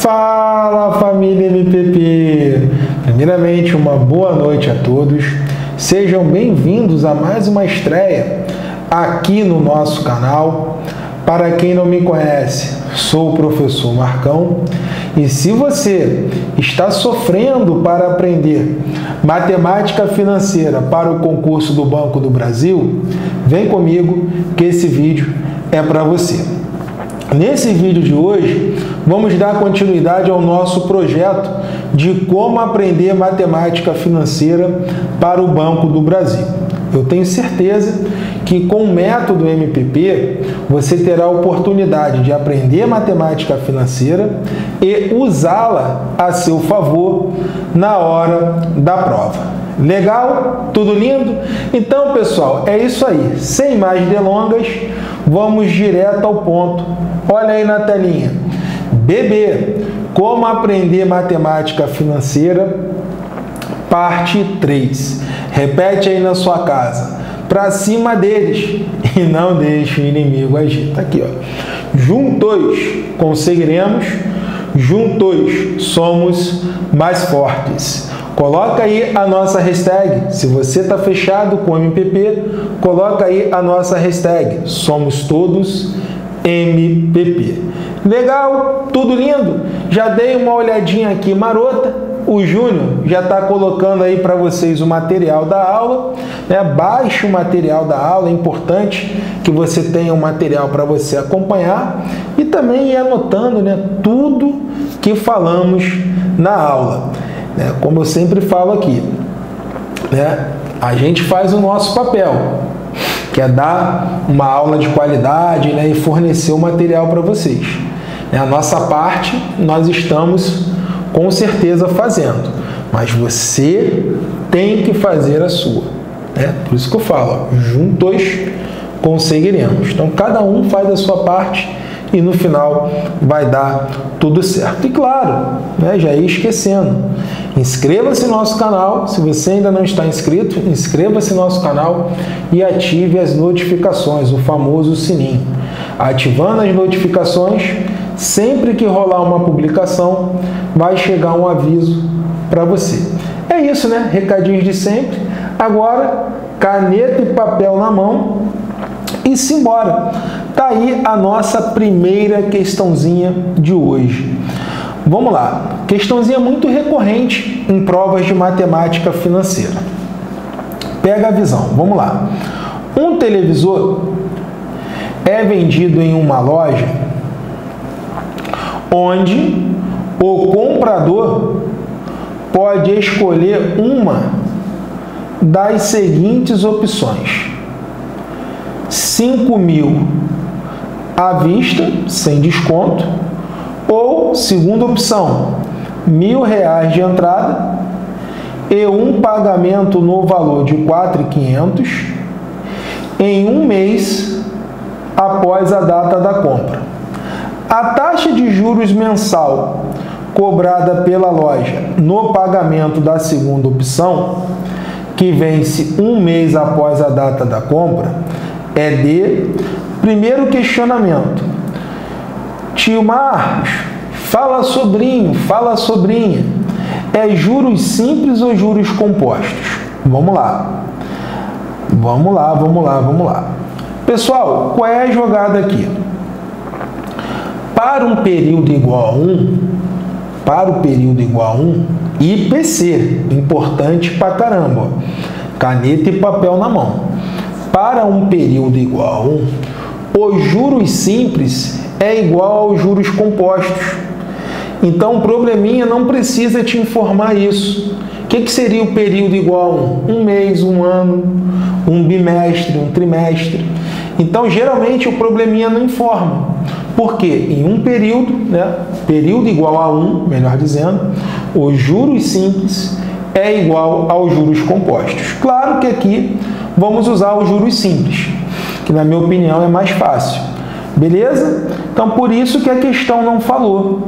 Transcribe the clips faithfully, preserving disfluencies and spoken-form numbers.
Fala, família M P P! Primeiramente, uma boa noite a todos. Sejam bem-vindos a mais uma estreia aqui no nosso canal. Para quem não me conhece, sou o professor Marcão e se você está sofrendo para aprender matemática financeira para o concurso do Banco do Brasil, vem comigo que esse vídeo é para você. Nesse vídeo de hoje, vamos dar continuidade ao nosso projeto de como aprender matemática financeira para o Banco do Brasil. Eu tenho certeza que com o método M P P, você terá a oportunidade de aprender matemática financeira e usá-la a seu favor na hora da prova. Legal? Tudo lindo? Então, pessoal, é isso aí. Sem mais delongas, vamos direto ao ponto. Olha aí na telinha. B B, como aprender matemática financeira, parte três. Repete aí na sua casa. Para cima deles e não deixe o inimigo agir. Tá aqui, ó. Juntos conseguiremos, juntos somos mais fortes. Coloca aí a nossa hashtag. Se você está fechado com o M P P, coloca aí a nossa hashtag. Somos todos M P P. Legal? Tudo lindo? Já dei uma olhadinha aqui marota. O Júnior já está colocando aí para vocês o material da aula, né? Baixe o material da aula, é importante que você tenha um material para você acompanhar e também ir anotando, né, tudo que falamos na aula. Né? Como eu sempre falo aqui, né, a gente faz o nosso papel, que é dar uma aula de qualidade, né, e fornecer o material para vocês. Né? A nossa parte nós estamos com certeza fazendo, mas você tem que fazer a sua, né? Por isso que eu falo, ó, juntos conseguiremos. Então, cada um faz a sua parte e no final vai dar tudo certo. E claro, né, já ia esquecendo, inscreva-se no nosso canal. Se você ainda não está inscrito, inscreva-se no nosso canal e ative as notificações, o famoso sininho. Ativando as notificações, sempre que rolar uma publicação, vai chegar um aviso para você. É isso, né? Recadinhos de sempre. Agora, caneta e papel na mão e simbora. Tá aí a nossa primeira questãozinha de hoje. Vamos lá. Questãozinha muito recorrente em provas de matemática financeira. Pega a visão. Vamos lá. Um televisor é vendido em uma loja onde o comprador pode escolher uma das seguintes opções: cinco mil à vista, sem desconto, ou, segunda opção, mil reais de entrada e um pagamento no valor de quatro mil e quinhentos reais em um mês após a data da compra. A taxa de juros mensal cobrada pela loja no pagamento da segunda opção, que vence um mês após a data da compra, é de... Primeiro questionamento. Tio Marcos, fala sobrinho, fala sobrinha. É juros simples ou juros compostos? Vamos lá. Vamos lá, vamos lá, vamos lá. Pessoal, qual é a jogada aqui? Para um período igual a um, para o período igual a um, I P C, importante pra caramba, caneta e papel na mão. Para um período igual a um, os juros simples é igual aos juros compostos. Então, o probleminha não precisa te informar isso. O que, que seria o período igual a um? Um mês, um ano, um bimestre, um trimestre. Então, geralmente, o probleminha não informa. Porque em um período, né, período igual a um, melhor dizendo, os juros simples é igual aos juros compostos. Claro que aqui vamos usar os juros simples, que na minha opinião é mais fácil. Beleza? Então, por isso que a questão não falou.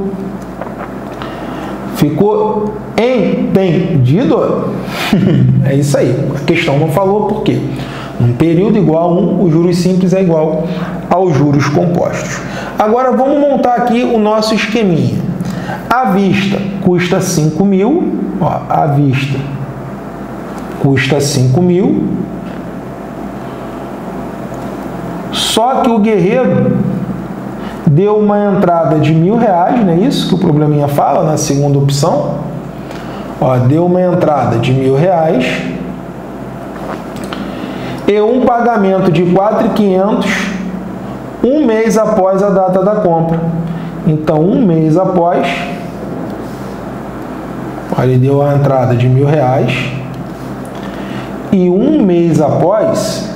Ficou entendido? É isso aí. A questão não falou por quê? Um período igual a um, os juros simples é igual aos juros compostos. Agora, vamos montar aqui o nosso esqueminha. À vista custa cinco mil, ó, à vista custa cinco mil, só que o guerreiro deu uma entrada de mil reais, não é isso que o probleminha fala na segunda opção? Ó, deu uma entrada de mil reais e um pagamento de quatro mil e quinhentos um mês após a data da compra. Então, um mês após, olha, ele deu a entrada de mil reais e um mês após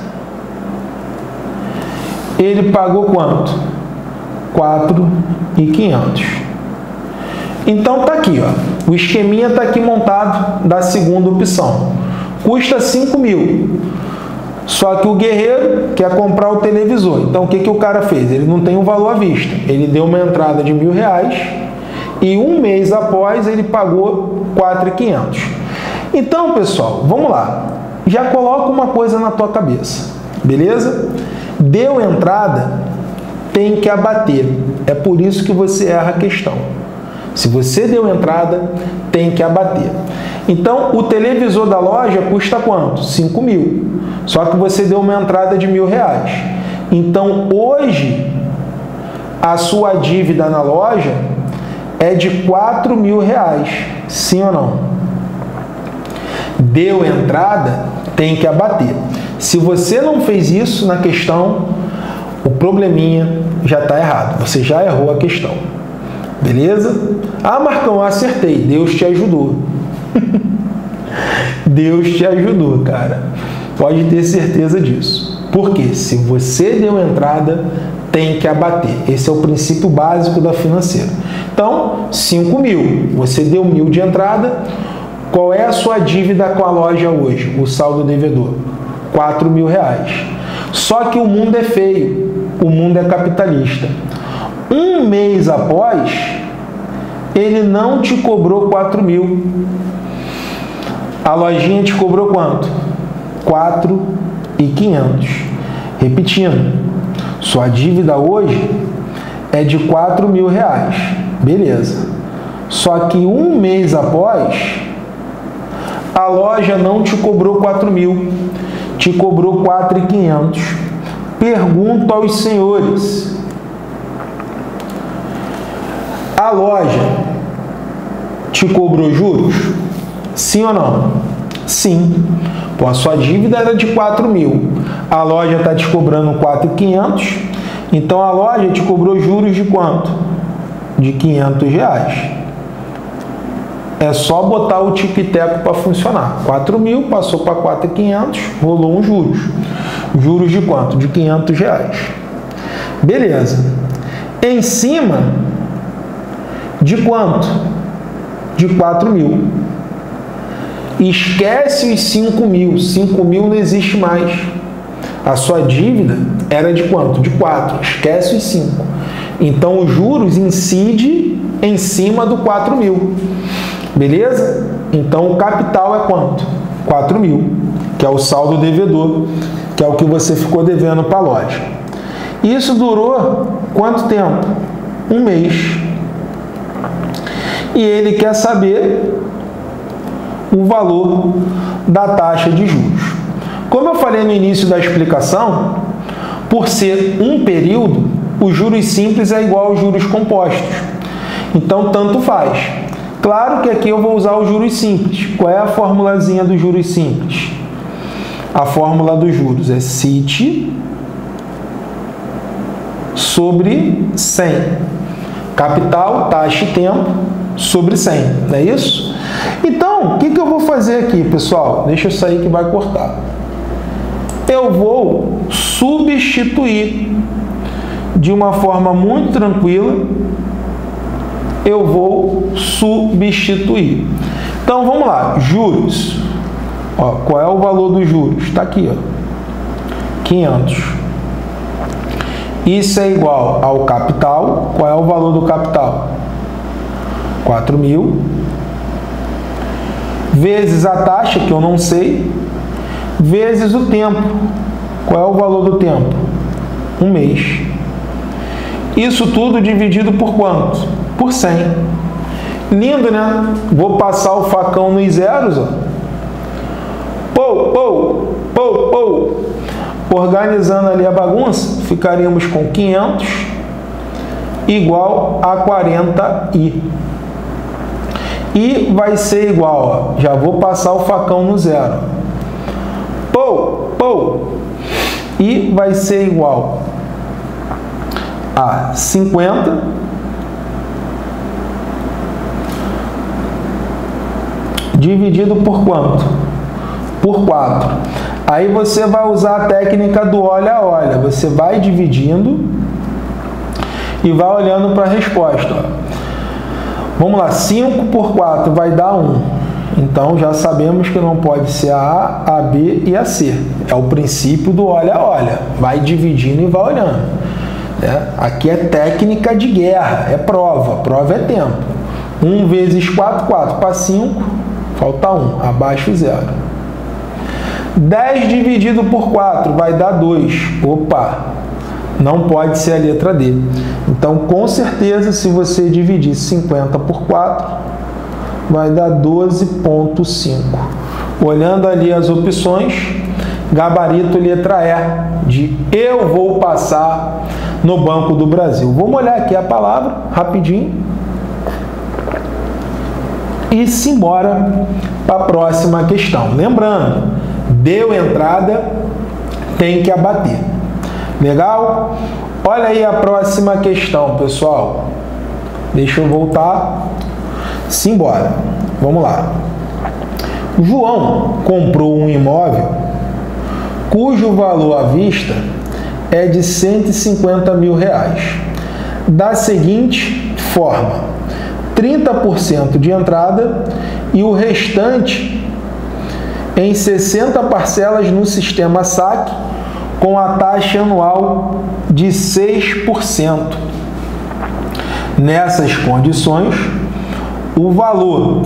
ele pagou quanto? quatro mil e quinhentos. Então tá aqui, ó, o esqueminha tá aqui montado da segunda opção. Custa cinco mil. Só que o guerreiro quer comprar o televisor. Então o que, que o cara fez? Ele não tem o valor à vista. Ele deu uma entrada de mil reais e um mês após ele pagou quatro mil e quinhentos. Então, pessoal, vamos lá. Já coloca uma coisa na tua cabeça, beleza? Deu entrada, tem que abater. É por isso que você erra a questão. Se você deu entrada, tem que abater. Então, o televisor da loja custa quanto? cinco mil. Só que você deu uma entrada de mil reais. Então, hoje, a sua dívida na loja é de quatro mil reais. Sim ou não? Deu entrada, tem que abater. Se você não fez isso na questão, o probleminha já está errado. Você já errou a questão. Beleza? Ah, Marcão, eu acertei. Deus te ajudou. Deus te ajudou, cara. Pode ter certeza disso. Porque se você deu entrada, tem que abater. Esse é o princípio básico da financeira. Então, cinco mil. Você deu mil de entrada. Qual é a sua dívida com a loja hoje? O saldo devedor? quatro mil reais. Só que o mundo é feio. O mundo é capitalista. Um mês após, ele não te cobrou quatro mil. A lojinha te cobrou quanto? quatro mil e quinhentos. Repetindo, sua dívida hoje é de quatro mil reais. Beleza. Só que um mês após, a loja não te cobrou quatro mil, te cobrou quatro mil e quinhentos. Pergunto aos senhores, a loja te cobrou juros? Sim ou não? Sim. Pô, a sua dívida era de quatro mil. A loja está te cobrando quatro mil e quinhentos. Então, a loja te cobrou juros de quanto? De quinhentos reais. É só botar o tic-teco para funcionar. quatro mil, passou para quatro mil e quinhentos, rolou um juros. Juros de quanto? De quinhentos reais. Beleza. Em cima de quanto? De quatro mil. Esquece os cinco mil. cinco mil não existe mais. A sua dívida era de quanto? De quatro. Esquece os cinco. Então, os juros incidem em cima do quatro mil. Beleza? Então, o capital é quanto? quatro mil, que é o saldo devedor, que é o que você ficou devendo para a loja. Isso durou quanto tempo? Um mês. E ele quer saber o valor da taxa de juros. Como eu falei no início da explicação, por ser um período, os juros simples é igual aos juros compostos. Então, tanto faz. Claro que aqui eu vou usar os juros simples. Qual é a formulazinha dos juros simples? A fórmula dos juros é C I T sobre cem. Capital, taxa e tempo sobre cem. Não é isso? Então, o que, que eu vou fazer aqui, pessoal? Deixa eu sair que vai cortar. Eu vou substituir de uma forma muito tranquila. Eu vou substituir. Então, vamos lá. Juros. Ó, qual é o valor dos juros? Está aqui, ó. quinhentos. Isso é igual ao capital. Qual é o valor do capital? quatro mil. Vezes a taxa, que eu não sei. Vezes o tempo. Qual é o valor do tempo? Um mês. Isso tudo dividido por quanto? Por cem. Lindo, né? Vou passar o facão nos zeros, ó. Pou, pou, pou, pou. Organizando ali a bagunça, ficaríamos com quinhentos igual a quarenta i. E vai ser igual, ó, já vou passar o facão no zero. Pou, pou. E vai ser igual a cinquenta dividido por quanto? Por quatro. Aí você vai usar a técnica do olha a olha. Você vai dividindo e vai olhando para a resposta. Vamos lá, cinco por quatro vai dar um. Então, já sabemos que não pode ser a A, a B e a C. É o princípio do olha a olha. Vai dividindo e vai olhando. Né? Aqui é técnica de guerra, é prova. Prova é tempo. um vezes quatro, quatro para cinco, falta um, abaixo zero. dez dividido por quatro vai dar dois. Opa, não pode ser a letra D. Então, com certeza, se você dividir cinquenta por quatro, vai dar doze vírgula cinco. Olhando ali as opções, gabarito letra E, de eu vou passar no Banco do Brasil. Vamos olhar aqui a palavra, rapidinho. E simbora para a próxima questão. Lembrando, deu entrada, tem que abater. Legal? Olha aí a próxima questão, pessoal. Deixa eu voltar. Simbora. Vamos lá. João comprou um imóvel cujo valor à vista é de cento e cinquenta mil reais. Da seguinte forma: trinta por cento de entrada e o restante em sessenta parcelas no sistema saque com a taxa anual de seis por cento. Nessas condições, o valor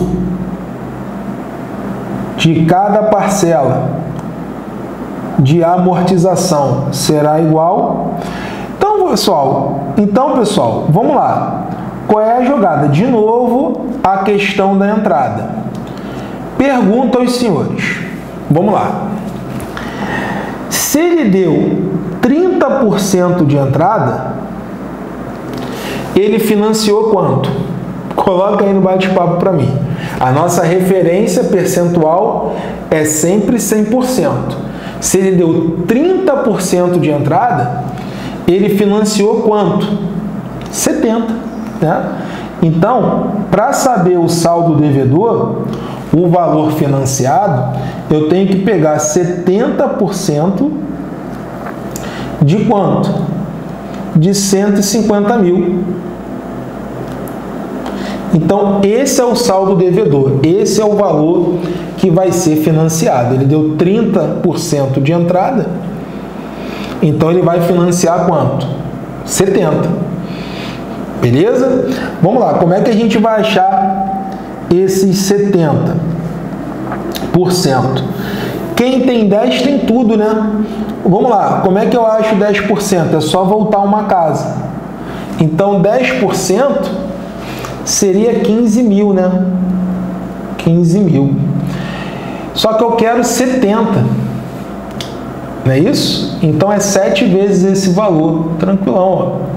de cada parcela de amortização será igual. Então, pessoal, então, pessoal, vamos lá. Qual é a jogada? De novo, a questão da entrada. Pergunta aos senhores. Vamos lá. Se ele deu trinta por cento de entrada, ele financiou quanto? Coloca aí no bate-papo para mim. A nossa referência percentual é sempre cem por cento. Se ele deu trinta por cento de entrada, ele financiou quanto? setenta por cento. Né? Então, para saber o saldo devedor, o valor financiado, eu tenho que pegar setenta por cento de quanto? De cento e cinquenta mil. Então, esse é o saldo devedor, esse é o valor que vai ser financiado. Ele deu trinta por cento de entrada, então ele vai financiar quanto? setenta por cento. Beleza? Vamos lá, como é que a gente vai achar esses setenta por cento? Quem tem dez tem tudo, né? Vamos lá, como é que eu acho dez por cento? É só voltar uma casa. Então, dez por cento seria quinze mil, né? quinze mil. Só que eu quero setenta. Não é isso? Então, é sete vezes esse valor. Tranquilão, ó.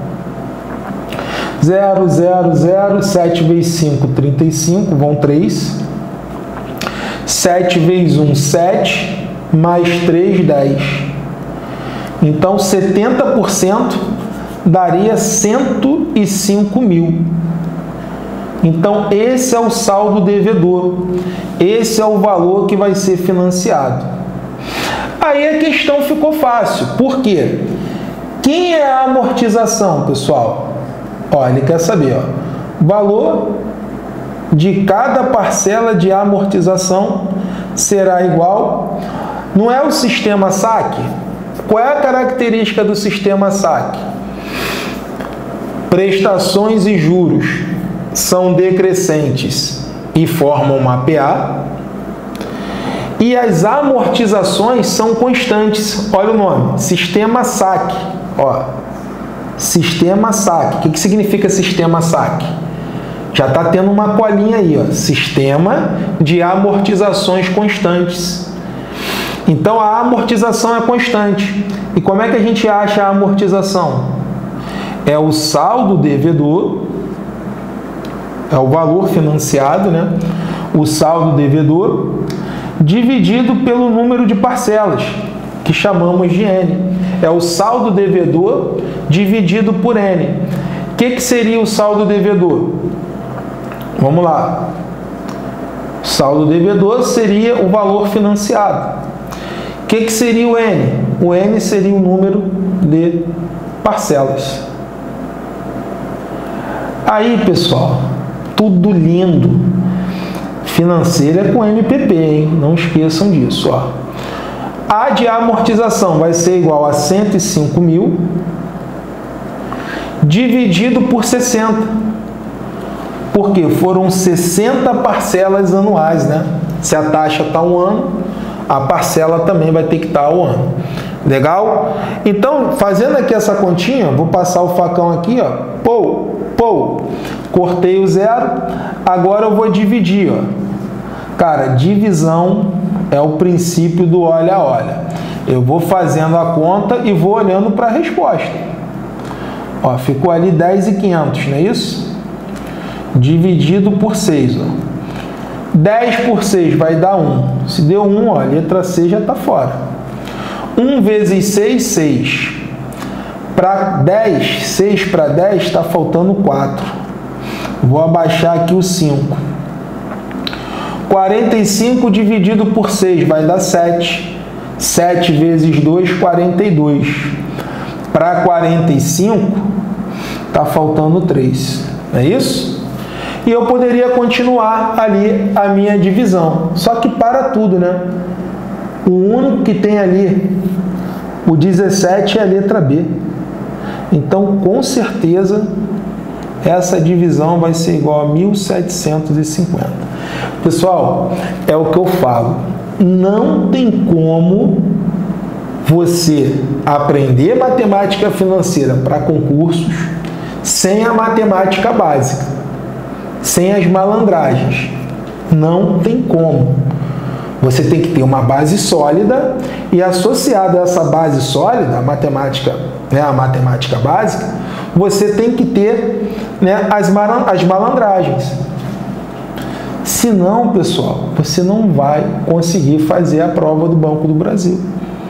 zero, zero, zero, sete vezes cinco, trinta e cinco, vão três. sete vezes um, sete, mais três, dez. Então, setenta por cento daria cento e cinco mil. Então, esse é o saldo devedor. Esse é o valor que vai ser financiado. Aí a questão ficou fácil. Por quê? Quem é a amortização, pessoal? Ó, ele quer saber, ó, valor de cada parcela de amortização será igual. Não é o sistema saque? Qual é a característica do sistema saque? Prestações e juros são decrescentes e formam uma P A. E as amortizações são constantes. Olha o nome, sistema saque. Ó, sistema saque. O que significa sistema saque? Já está tendo uma colinha aí, ó, sistema de amortizações constantes. Então, a amortização é constante. E como é que a gente acha a amortização? É o saldo devedor, é o valor financiado, né? O saldo devedor, dividido pelo número de parcelas, que chamamos de N. É o saldo devedor dividido por N. O que, que seria o saldo devedor? Vamos lá. O saldo devedor seria o valor financiado. O que, que seria o N? O N seria o número de parcelas. Aí, pessoal, tudo lindo. Financeira é com M P P, hein? Não esqueçam disso, ó. A de amortização vai ser igual a cento e cinco mil dividido por sessenta. Porque foram sessenta parcelas anuais, né? Se a taxa está um ano, a parcela também vai ter que estar ao ano. Legal? Então, fazendo aqui essa continha, vou passar o facão aqui, ó. Pô, pô, cortei o zero. Agora eu vou dividir, ó. Cara, divisão é o princípio do olha, olha. Eu vou fazendo a conta e vou olhando para a resposta. Ó, ficou ali dez mil e quinhentos, não é isso? Dividido por seis, ó. dez por seis vai dar um. Se deu um, ó, a letra C já está fora. um vezes seis, seis. Para dez, seis para dez está faltando quatro. Vou abaixar aqui o cinco. quarenta e cinco dividido por seis vai dar sete. sete vezes dois, quarenta e dois. Para quarenta e cinco, está faltando três. Não é isso? E eu poderia continuar ali a minha divisão. Só que para tudo, né? O único que tem ali, o dezessete, é a letra B. Então, com certeza, essa divisão vai ser igual a mil setecentos e cinquenta. Pessoal, é o que eu falo. Não tem como você aprender matemática financeira para concursos sem a matemática básica, sem as malandragens. Não tem como. Você tem que ter uma base sólida e, associado a essa base sólida, a matemática, né, a matemática básica, você tem que ter, né, as, as malandragens. Senão, pessoal, você não vai conseguir fazer a prova do Banco do Brasil.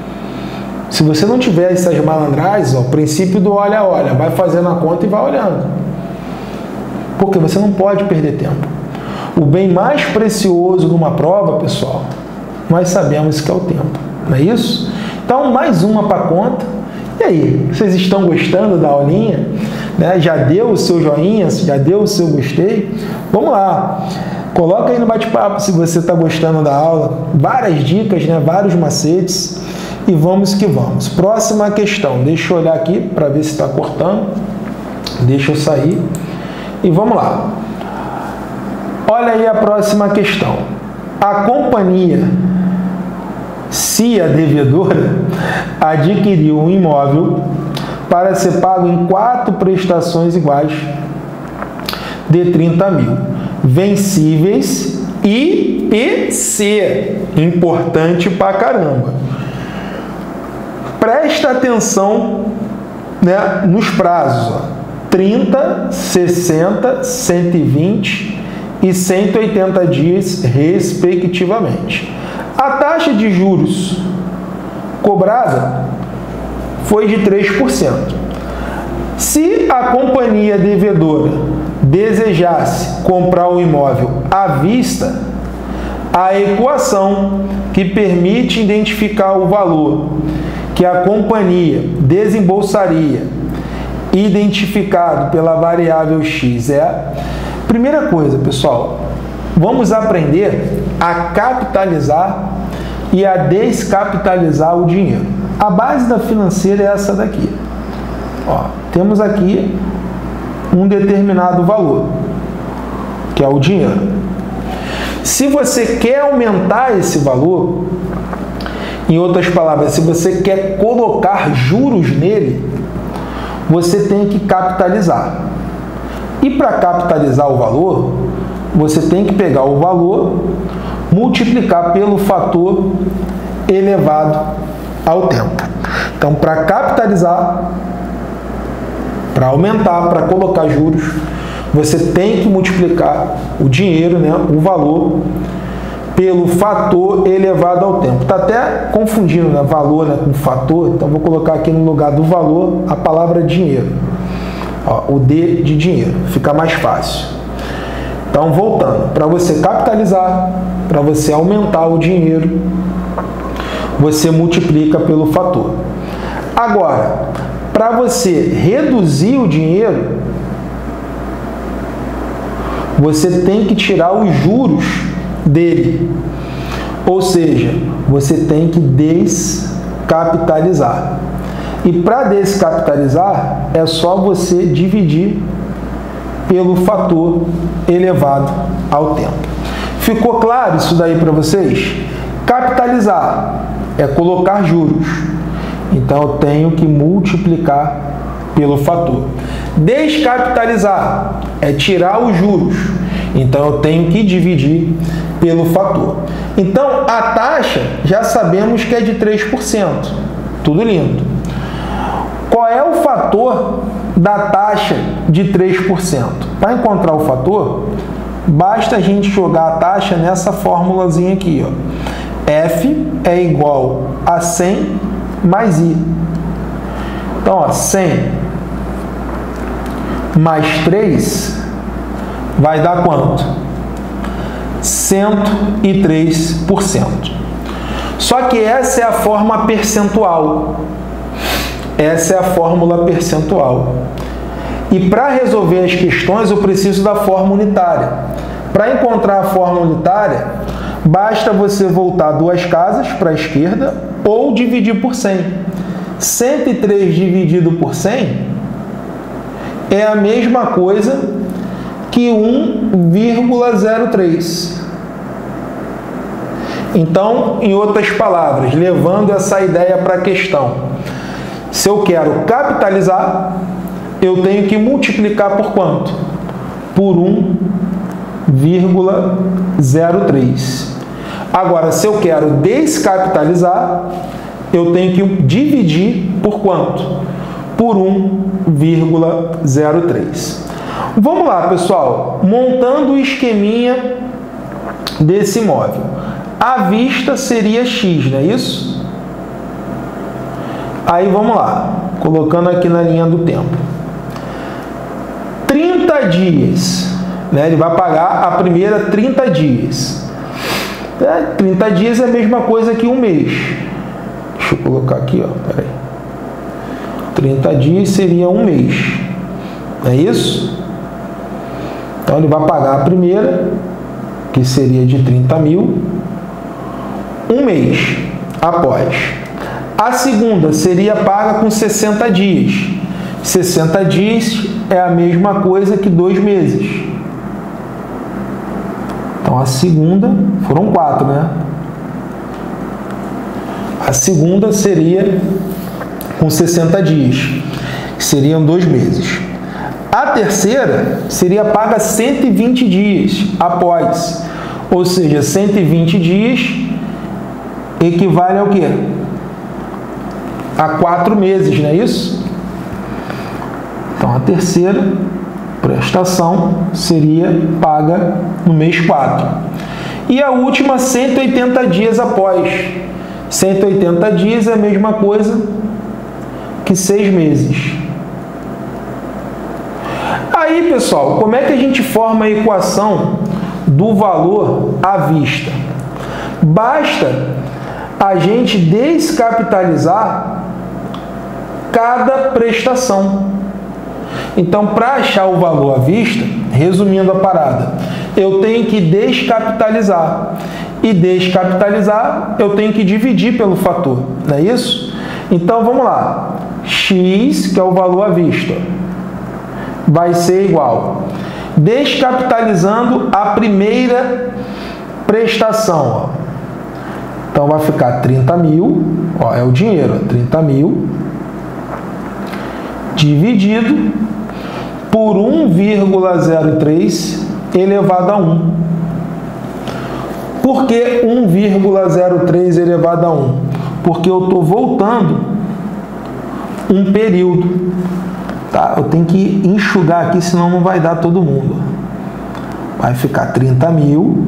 Se você não tiver essas malandragens, ó, o princípio do olha, olha, vai fazendo a conta e vai olhando. Porque você não pode perder tempo. O bem mais precioso numa prova, pessoal, nós sabemos que é o tempo. Não é isso? Então, mais uma para a conta. E aí, vocês estão gostando da aulinha? Né? Já deu o seu joinha? Já deu o seu gostei? Vamos lá. Coloca aí no bate-papo se você está gostando da aula. Várias dicas, né? Vários macetes. E vamos que vamos. Próxima questão. Deixa eu olhar aqui para ver se está cortando. Deixa eu sair. E vamos lá. Olha aí a próxima questão. A companhia, se a devedora, adquiriu um imóvel para ser pago em quatro prestações iguais de trinta mil, vencíveis I P C. Importante pra caramba. Presta atenção, né, nos prazos. Ó. trinta, sessenta, cento e vinte e cento e oitenta dias, respectivamente. A taxa de juros cobrada foi de três por cento. Se a companhia devedora desejasse comprar o imóvel à vista, a equação que permite identificar o valor que a companhia desembolsaria, identificado pela variável X, é... Primeira coisa, pessoal, vamos aprender a capitalizar e a descapitalizar o dinheiro. A base da financeira é essa daqui. Ó, temos aqui um determinado valor, que é o dinheiro. Se você quer aumentar esse valor, em outras palavras, se você quer colocar juros nele, você tem que capitalizar. E para capitalizar o valor, você tem que pegar o valor, multiplicar pelo fator elevado ao tempo. Então, para capitalizar, para aumentar, para colocar juros, você tem que multiplicar o dinheiro, né, o valor, pelo fator elevado ao tempo. Está até confundindo, né, valor, né, com fator, então vou colocar aqui no lugar do valor a palavra dinheiro. Ó, o D de dinheiro, fica mais fácil. Então, voltando, para você capitalizar, para você aumentar o dinheiro, você multiplica pelo fator. Agora, para você reduzir o dinheiro, você tem que tirar os juros dele. Ou seja, você tem que descapitalizar. E para descapitalizar, é só você dividir pelo fator elevado ao tempo. Ficou claro isso daí para vocês? Capitalizar é colocar juros. Então, eu tenho que multiplicar pelo fator. Descapitalizar é tirar os juros. Então, eu tenho que dividir pelo fator. Então, a taxa já sabemos que é de três por cento. Tudo lindo. Qual é o fator da taxa de três por cento? Para encontrar o fator, basta a gente jogar a taxa nessa formulazinha aqui, ó. F é igual a cem mais I. Então, ó, cem mais três vai dar quanto? cento e três por cento. Só que essa é a forma percentual. Essa é a fórmula percentual. E para resolver as questões, eu preciso da forma unitária. Para encontrar a forma unitária, basta você voltar duas casas para a esquerda ou dividir por cem. cento e três dividido por cem é a mesma coisa que um vírgula zero três. Então, em outras palavras, levando essa ideia para a questão, se eu quero capitalizar, eu tenho que multiplicar por quanto? Por um vírgula zero três. Agora, se eu quero descapitalizar, eu tenho que dividir por quanto? Por um vírgula zero três. Vamos lá, pessoal. Montando o esqueminha desse imóvel. À vista seria X, não é isso? Aí, vamos lá. Colocando aqui na linha do tempo. trinta dias. Né? Ele vai pagar a primeira trinta dias. É, trinta dias é a mesma coisa que um mês. Deixa eu colocar aqui, ó. Peraí. trinta dias seria um mês. Não é isso? Então, ele vai pagar a primeira, que seria de trinta mil, um mês após. A segunda seria paga com sessenta dias. sessenta dias é a mesma coisa que dois meses. Então, a segunda, foram quatro, né? A segunda seria com sessenta dias, que seriam dois meses. A terceira seria paga cento e vinte dias após, ou seja, cento e vinte dias equivale ao quê? A quatro meses, não é isso? Então, a terceira prestação seria paga no mês quatro. E a última, cento e oitenta dias após. cento e oitenta dias é a mesma coisa que seis meses. Aí, pessoal, como é que a gente forma a equação do valor à vista? Basta a gente descapitalizar cada prestação. Então, para achar o valor à vista, resumindo a parada, eu tenho que descapitalizar. E descapitalizar, eu tenho que dividir pelo fator, não é isso? Então, vamos lá. X, que é o valor à vista, vai ser igual. Descapitalizando a primeira prestação, ó. Então, vai ficar trinta mil, ó, é o dinheiro, ó, trinta mil, dividido por um vírgula zero três elevado a um. Por que um vírgula zero três elevado a um? Porque eu estou voltando um período. Tá? Eu tenho que enxugar aqui, senão não vai dar todo mundo. Vai ficar trinta mil.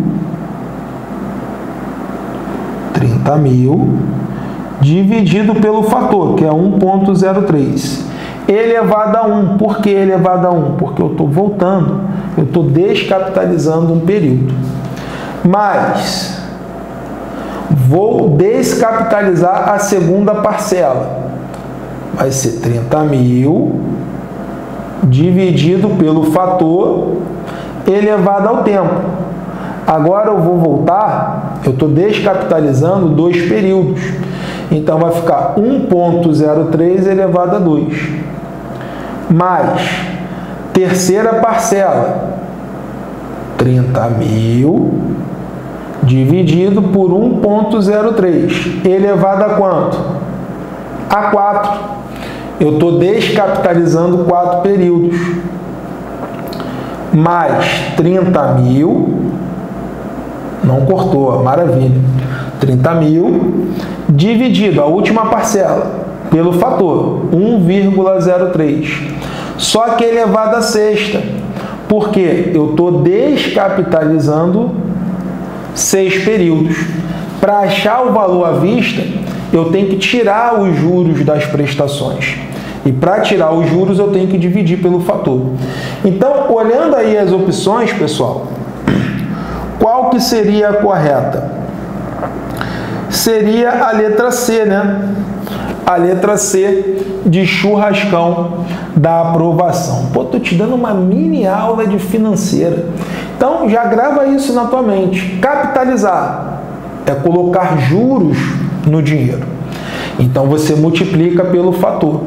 trinta mil dividido pelo fator, que é um vírgula zero três. Elevado a um. Por que elevado a um? Porque eu estou voltando, eu estou descapitalizando um período. Mas vou descapitalizar a segunda parcela. Vai ser trinta mil dividido pelo fator elevado ao tempo. Agora eu vou voltar, eu estou descapitalizando dois períodos. Então vai ficar um vírgula zero três elevado a dois. Mais terceira parcela, trinta mil dividido por um vírgula zero três elevado a quanto? A quatro. Eu estou descapitalizando quatro períodos. Mais trinta mil, não cortou, maravilha. trinta mil dividido, a última parcela, pelo fator um vírgula zero três. Só que elevado a sexta. Porque eu estou descapitalizando seis períodos. Para achar o valor à vista, eu tenho que tirar os juros das prestações. E para tirar os juros, eu tenho que dividir pelo fator. Então, olhando aí as opções, pessoal, qual que seria a correta? Seria a letra C, né? A letra C de churrascão da aprovação. Pô, tô te dando uma mini aula de financeira. Então, já grava isso na tua mente. Capitalizar é colocar juros no dinheiro. Então, você multiplica pelo fator.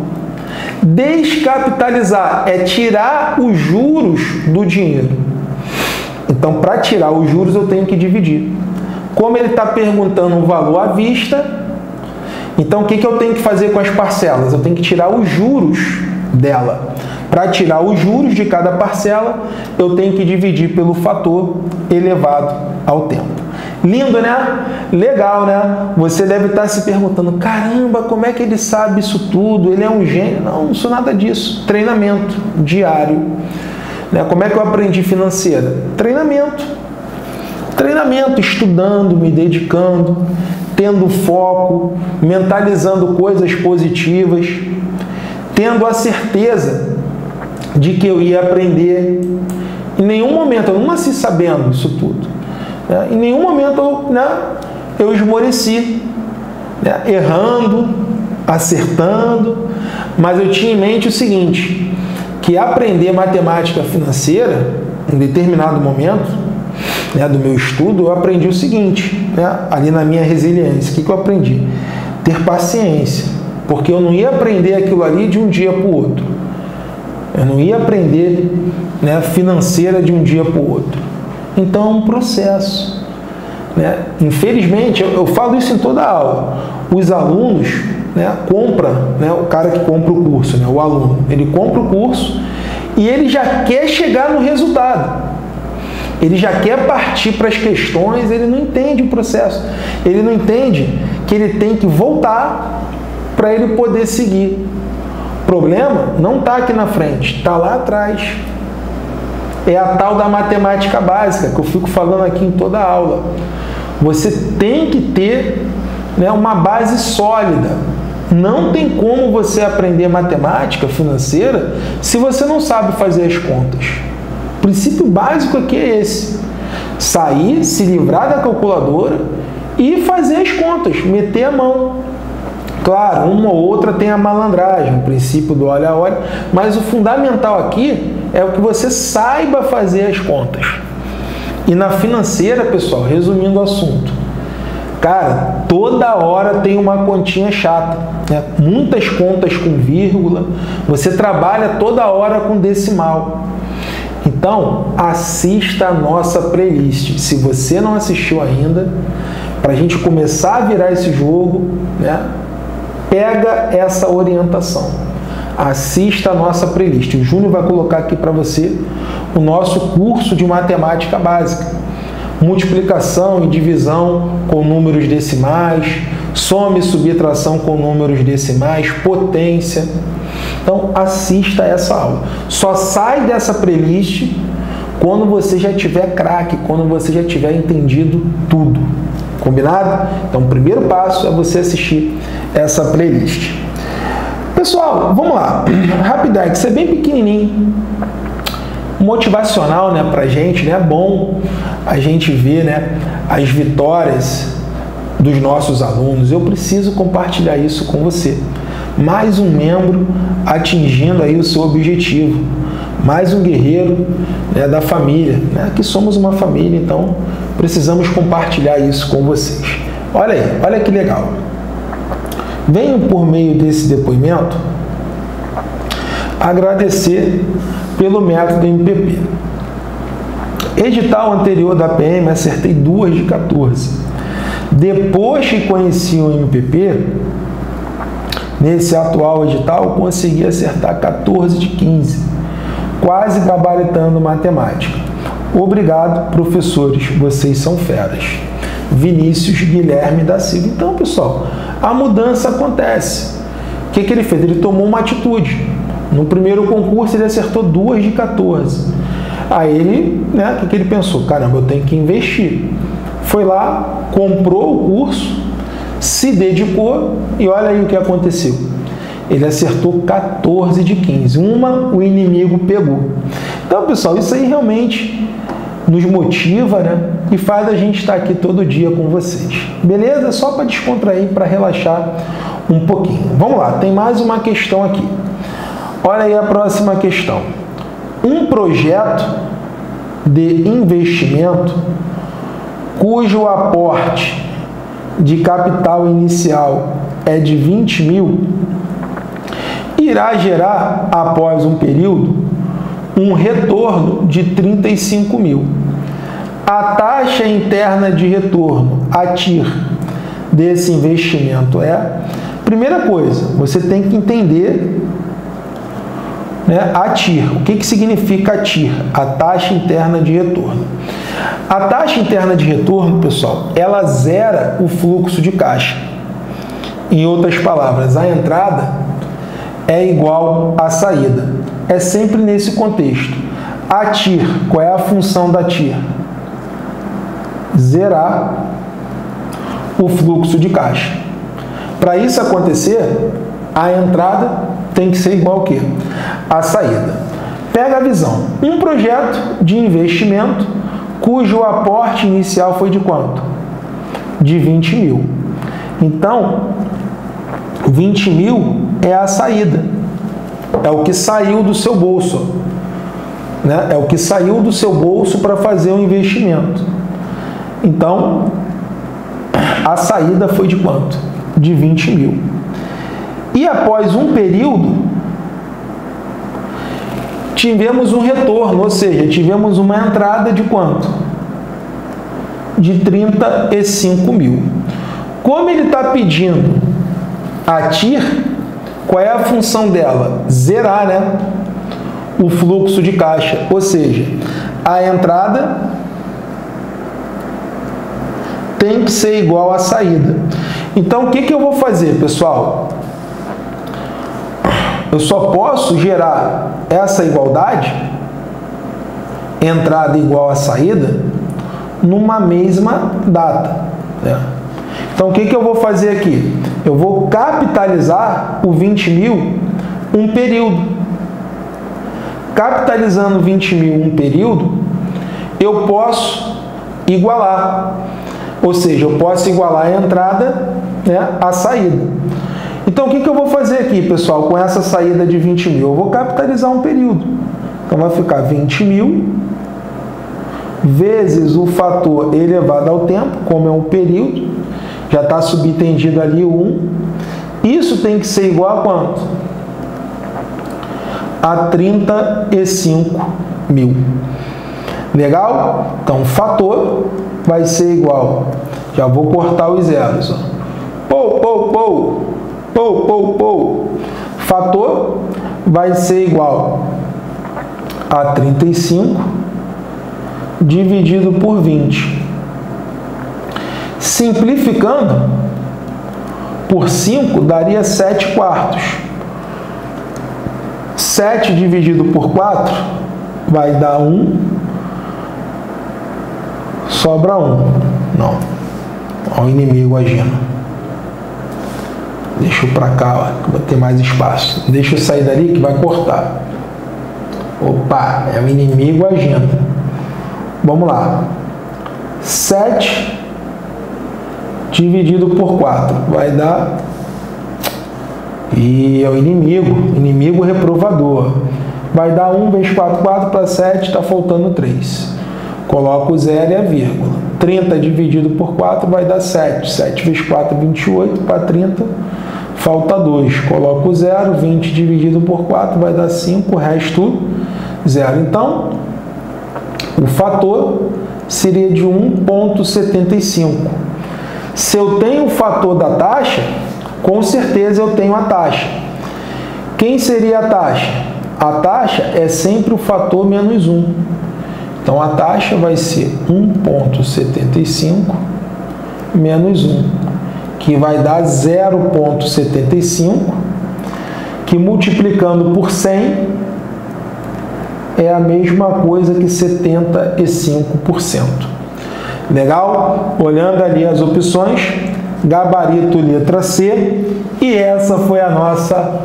Descapitalizar é tirar os juros do dinheiro. Então, para tirar os juros, eu tenho que dividir. Como ele está perguntando um valor à vista, então o que, que eu tenho que fazer com as parcelas? Eu tenho que tirar os juros dela. Para tirar os juros de cada parcela, eu tenho que dividir pelo fator elevado ao tempo. Lindo, né? Legal, né? Você deve estar se perguntando, caramba, como é que ele sabe isso tudo? Ele é um gênio? Não, não sou nada disso. Treinamento diário. Né? Como é que eu aprendi financeira? Treinamento. Treinamento, estudando, me dedicando, tendo foco, mentalizando coisas positivas, tendo a certeza de que eu ia aprender. Em nenhum momento, eu não nasci sabendo isso tudo. Né? Em nenhum momento eu, né, eu esmoreci, né? Errando, acertando, mas eu tinha em mente o seguinte, que aprender matemática financeira, em determinado momento, né, do meu estudo, eu aprendi o seguinte, né, ali na minha resiliência. O que, que eu aprendi? Ter paciência, porque eu não ia aprender aquilo ali de um dia para o outro. Eu não ia aprender, né, financeira de um dia para o outro. Então é um processo. Né? Infelizmente, eu, eu falo isso em toda a aula. Os alunos, né, compram, né, o cara que compra o curso, né, o aluno, ele compra o curso e ele já quer chegar no resultado. Ele já quer partir para as questões, ele não entende o processo. Ele não entende que ele tem que voltar para ele poder seguir. O problema não está aqui na frente, está lá atrás. É a tal da matemática básica, que eu fico falando aqui em toda a aula. Você tem que ter, né, uma base sólida. Não tem como você aprender matemática financeira se você não sabe fazer as contas. O princípio básico aqui é esse. Sair, se livrar da calculadora e fazer as contas, meter a mão. Claro, uma ou outra tem a malandragem, o princípio do olho a olho, mas o fundamental aqui é o que você saiba fazer as contas. E na financeira, pessoal, resumindo o assunto, cara, toda hora tem uma continha chata, né? Muitas contas com vírgula, você trabalha toda hora com decimal. Então, assista a nossa playlist. Se você não assistiu ainda, para a gente começar a virar esse jogo, né, pega essa orientação. assista a nossa playlist. O Júnior vai colocar aqui para você o nosso curso de matemática básica. Multiplicação e divisão com números decimais, soma e subtração com números decimais, potência. Então, assista essa aula. Só sai dessa playlist quando você já tiver craque, quando você já tiver entendido tudo. Combinado? Então, o primeiro passo é você assistir essa playlist. Pessoal, vamos lá. Rapidex, isso é bem pequenininho. Motivacional, né, pra gente, né? É bom a gente ver, né, as vitórias dos nossos alunos. Eu preciso compartilhar isso com você. Mais um membro atingindo aí o seu objetivo. Mais um guerreiro, né, da família, né? Aqui somos uma família, então precisamos compartilhar isso com vocês. Olha aí, olha que legal. Venho por meio desse depoimento agradecer pelo método M P P. Edital anterior da P M, acertei duas de quatorze. Depois que conheci o M P P, nesse atual edital, consegui acertar quatorze de quinze, quase gabaritando matemática. Obrigado, professores, vocês são feras. Vinícius Guilherme da Silva. Então, pessoal, a mudança acontece. O que, que ele fez? Ele tomou uma atitude. No primeiro concurso, ele acertou duas de quatorze. Aí ele, né, o que, que ele pensou? Caramba, eu tenho que investir. Foi lá, comprou o curso, se dedicou e olha aí o que aconteceu. Ele acertou quatorze de quinze. Uma, o inimigo pegou. Então, pessoal, isso aí realmente nos motiva, né? E faz a gente estar aqui todo dia com vocês. Beleza? Só para descontrair, para relaxar um pouquinho. Vamos lá, tem mais uma questão aqui. Olha aí a próxima questão. Um projeto de investimento cujo aporte de capital inicial é de vinte mil, irá gerar, após um período, um retorno de trinta e cinco mil. A taxa interna de retorno, a T I R, desse investimento é... Primeira coisa, você tem que entender, né, a T I R. O que, que significa a T I R? A taxa interna de retorno. A taxa interna de retorno, pessoal, ela zera o fluxo de caixa. Em outras palavras, a entrada é igual à saída. É sempre nesse contexto. A T I R, qual é a função da T I R? Zerar o fluxo de caixa. Para isso acontecer, a entrada tem que ser igual ao quê? A saída. Pega a visão. Um projeto de investimento cujo aporte inicial foi de quanto? De vinte mil. Então, vinte mil é a saída. É o que saiu do seu bolso. Né? É o que saiu do seu bolso para fazer o investimento. Então, a saída foi de quanto? De vinte mil. E após um período, tivemos um retorno, ou seja, tivemos uma entrada de quanto? De trinta e cinco mil. Como ele está pedindo a T I R, qual é a função dela? Zerar, né, o fluxo de caixa, ou seja, a entrada tem que ser igual à saída. Então, o que, que eu vou fazer, pessoal? Eu só posso gerar essa igualdade, entrada igual à saída, numa mesma data. Né? Então, o que, que eu vou fazer aqui? Eu vou capitalizar o vinte mil um período. Capitalizando vinte mil um período, eu posso igualar. Ou seja, eu posso igualar a entrada, né, à saída. Então, o que, que eu vou fazer aqui, pessoal, com essa saída de vinte mil? Eu vou capitalizar um período. Então, vai ficar vinte mil vezes o fator elevado ao tempo, como é um período, já está subentendido ali o um. Isso tem que ser igual a quanto? A trinta e cinco mil. Legal? Então, o fator vai ser igual. Já vou cortar os zeros. Ó. Pou, pou, pou. Pou, pou, pou. Fator vai ser igual a trinta e cinco dividido por vinte. Simplificando, por cinco daria sete quartos. sete dividido por quatro vai dar um. Sobra um. Não. Olha o inimigo agindo. Deixa eu para cá, ó, que vai ter mais espaço. Deixa eu sair dali que vai cortar. Opa, é o inimigo agindo. Vamos lá. sete dividido por quatro vai dar... E é o inimigo, inimigo reprovador. Vai dar um vezes quatro, quatro para sete, está faltando três. Coloca o zero e a vírgula. trinta dividido por quatro vai dar sete. sete vezes quatro, vinte e oito. Para trinta, falta dois. Coloca o zero. vinte dividido por quatro vai dar cinco. O resto, zero. Então, o fator seria de um vírgula setenta e cinco. Se eu tenho o fator da taxa, com certeza eu tenho a taxa. Quem seria a taxa? A taxa é sempre o fator menos um. Então, a taxa vai ser um vírgula setenta e cinco menos um, que vai dar zero vírgula setenta e cinco, que multiplicando por cem é a mesma coisa que setenta e cinco por cento. Legal? Olhando ali as opções, gabarito letra C, e essa foi a nossa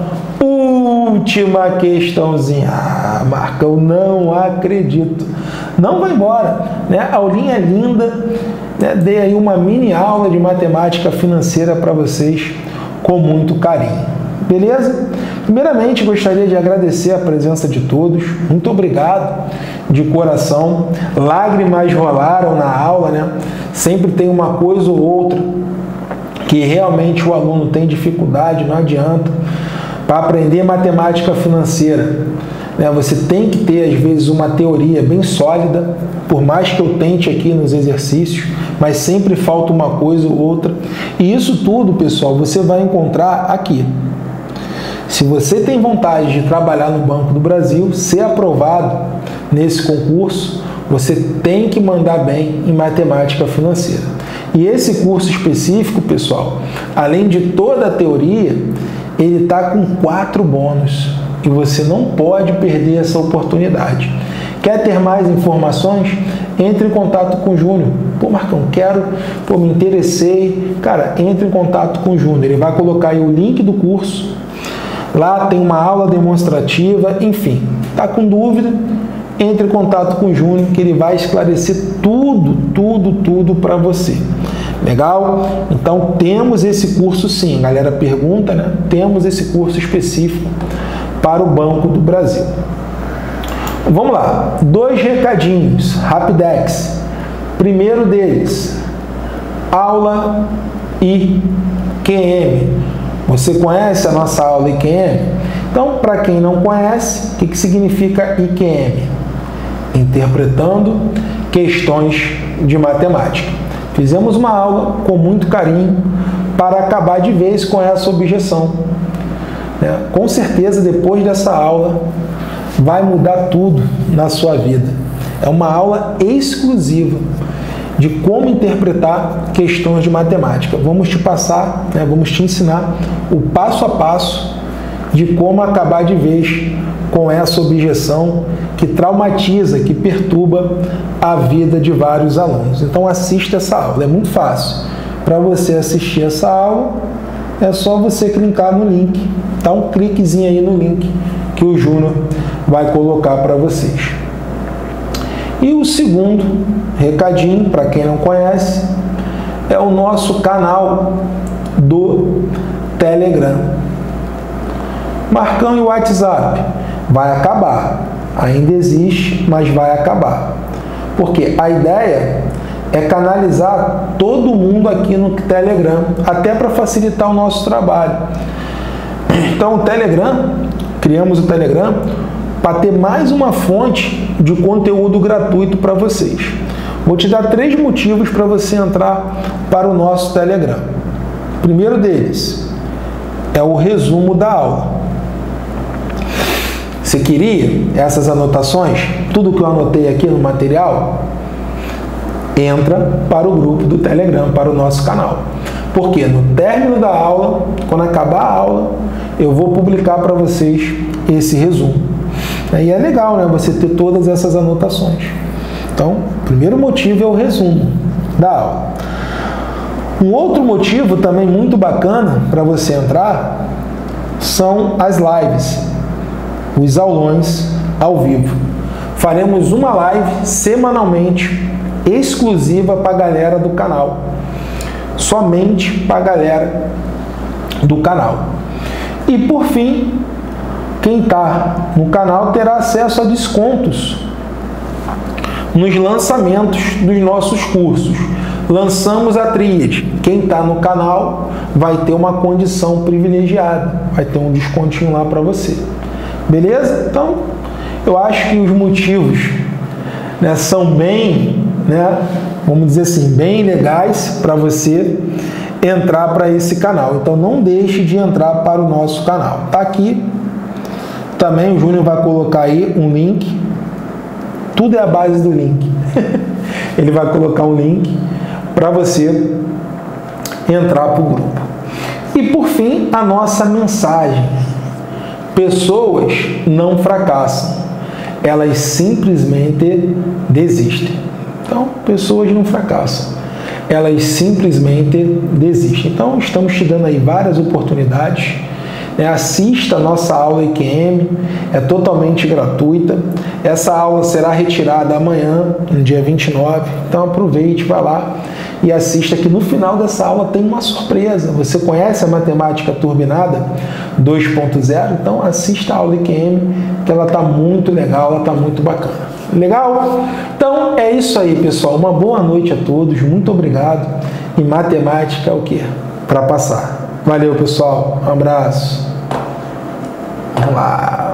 última questãozinha. Ah, Marcão, não acredito. Não vai embora, né? A aulinha é linda, né? Dei aí uma mini aula de matemática financeira para vocês com muito carinho. Beleza? Primeiramente, gostaria de agradecer a presença de todos. Muito obrigado de coração. Lágrimas rolaram na aula, né? Sempre tem uma coisa ou outra que realmente o aluno tem dificuldade, não adianta. Para aprender matemática financeira, né, você tem que ter, às vezes, uma teoria bem sólida, por mais que eu tente aqui nos exercícios, mas sempre falta uma coisa ou outra. E isso tudo, pessoal, você vai encontrar aqui. Se você tem vontade de trabalhar no Banco do Brasil, ser aprovado nesse concurso, você tem que mandar bem em matemática financeira. E esse curso específico, pessoal, além de toda a teoria, ele está com quatro bônus. E você não pode perder essa oportunidade. Quer ter mais informações? Entre em contato com o Júnior. Pô, Marcão, quero, pô, me interessei. Cara, entre em contato com o Júnior. Ele vai colocar aí o link do curso. Lá tem uma aula demonstrativa, enfim. Tá com dúvida? Entre em contato com o Júnior, que ele vai esclarecer tudo, tudo, tudo para você. Legal? Então, temos esse curso sim. A galera pergunta, né? Temos esse curso específico para o Banco do Brasil. Vamos lá. Dois recadinhos, rapidex. Primeiro deles, aula I Q M. Você conhece a nossa aula I Q M? Então, para quem não conhece, o que, que significa I Q M? Interpretando questões de matemática. Fizemos uma aula com muito carinho para acabar de vez com essa objeção. Né? Com certeza, depois dessa aula, vai mudar tudo na sua vida. É uma aula exclusiva de como interpretar questões de matemática. Vamos te passar, né? Vamos te ensinar o passo a passo de como acabar de vez com essa objeção que traumatiza, que perturba a vida de vários alunos. Então assista essa aula, é muito fácil. Para você assistir essa aula, é só você clicar no link. Dá um cliquezinho aí no link que o Júnior vai colocar para vocês. E o segundo recadinho, para quem não conhece, é o nosso canal do Telegram. Marcão e o WhatsApp vai acabar. Ainda existe, mas vai acabar. Porque a ideia é canalizar todo mundo aqui no Telegram, até para facilitar o nosso trabalho. Então, o Telegram, criamos o Telegram para ter mais uma fonte de conteúdo gratuito para vocês. Vou te dar três motivos para você entrar para o nosso Telegram. O primeiro deles é o resumo da aula. queria essas anotações, tudo que eu anotei aqui no material, entra para o grupo do Telegram, para o nosso canal. Porque no término da aula, quando acabar a aula, eu vou publicar para vocês esse resumo. E é legal, né, você ter todas essas anotações. Então, o primeiro motivo é o resumo da aula. Um outro motivo também muito bacana para você entrar são as lives, os aulões ao vivo. Faremos uma live semanalmente exclusiva para a galera do canal. Somente para a galera do canal. E por fim, quem está no canal terá acesso a descontos nos lançamentos dos nossos cursos. Lançamos a tríade. Quem está no canal vai ter uma condição privilegiada, vai ter um descontinho lá para você. Beleza? Então, eu acho que os motivos, né, são bem, né, vamos dizer assim, bem legais para você entrar para esse canal. Então, não deixe de entrar para o nosso canal. Tá aqui. Também o Júnior vai colocar aí um link. Tudo é a base do link. Ele vai colocar um link para você entrar para o grupo. E por fim, a nossa mensagem. Pessoas não fracassam, elas simplesmente desistem. Então, pessoas não fracassam, elas simplesmente desistem. Então, estamos te dando aí várias oportunidades. É, assista a nossa aula I Q M, é totalmente gratuita. Essa aula será retirada amanhã, no dia vinte e nove. Então, aproveite, vai lá e assista, que no final dessa aula tem uma surpresa. Você conhece a matemática turbinada dois ponto zero? Então assista a aula I Q M, que ela está muito legal, ela está muito bacana. Legal? Então é isso aí, pessoal. Uma boa noite a todos, muito obrigado. E matemática é o quê? Para passar. Valeu, pessoal. Um abraço. Vamos lá.